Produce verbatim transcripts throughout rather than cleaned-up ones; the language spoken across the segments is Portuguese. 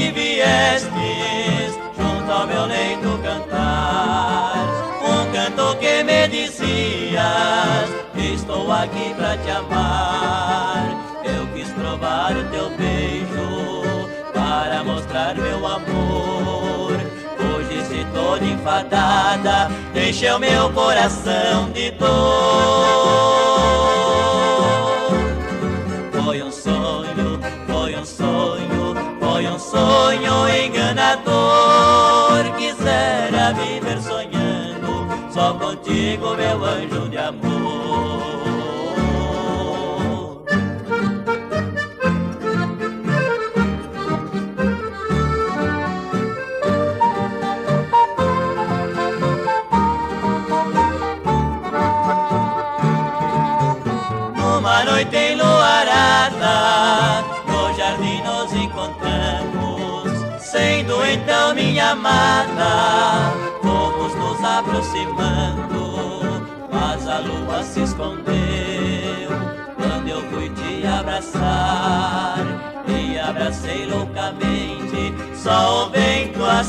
que viestes junto ao meu leito cantar, um canto que me dizias: estou aqui pra te amar. Eu quis provar o teu beijo para mostrar meu amor. Hoje, se toda enfadada, deixei o meu coração de dor. Foi um sonho, foi um sonho, foi um sonho enganador. Quisera viver sonhando só contigo, meu anjo de amor. Uma noite enluarada, no jardim nos encontramos, sendo então minha amada, fomos nos aproximando, mas a lua se escondeu quando eu fui te abraçar, e abracei loucamente, só o vento a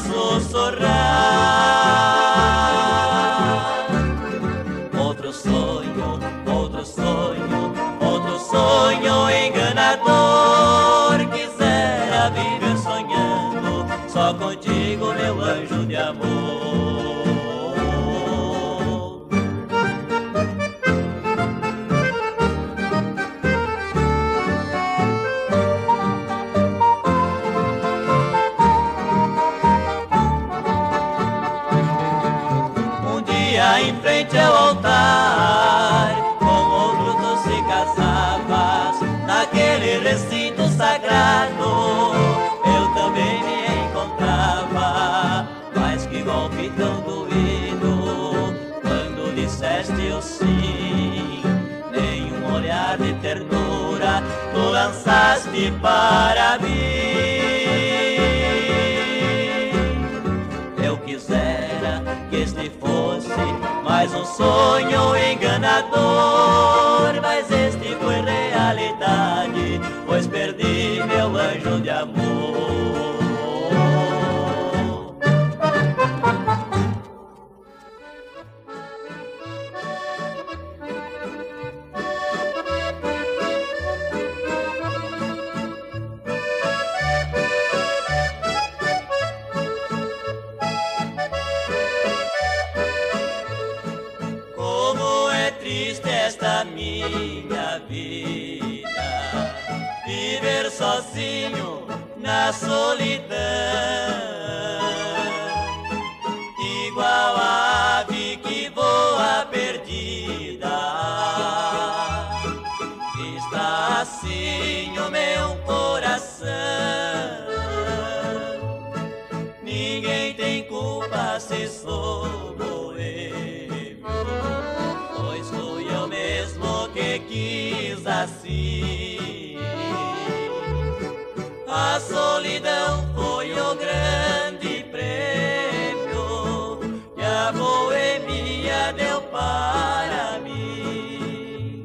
sussurrar. Outro sonho, outro sonho, outro sonho enganador. Quisera viver sonhando só contigo, meu anjo de amor. Um dia em frente ao altar, naquele recinto sagrado, eu também me encontrava. Mas que golpe tão doído quando disseste o sim. Nenhum olhar de ternura tu lançaste para mim. Eu quisera que este fosse mais um sonho enganador, mas este foi realidade, pois perdi meu anjo de amor. Como é triste esta minha vida, viver sozinho na solidão, igual a ave que voa perdida. Está assim o meu coração. Ninguém tem culpa se sou boêmio, pois fui eu mesmo que quis assim. A solidão foi o grande prêmio que a boemia deu para mim.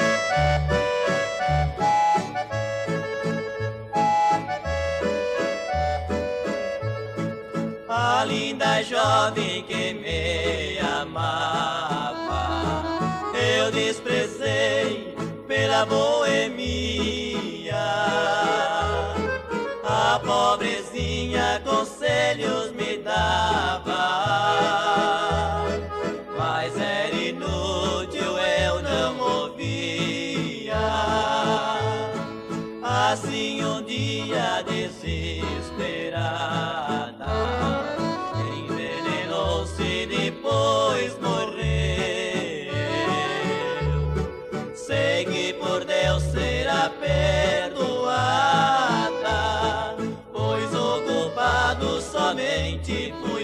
A linda jovem que me amava, eu desprezei pela boemia. A pobrezinha conselhos me dava, mas era inútil, eu não ouvia. Assim um dia desesperada, envenenou-se, depois morreu. Sei que por Deus será perdoada, pois o culpado somente fui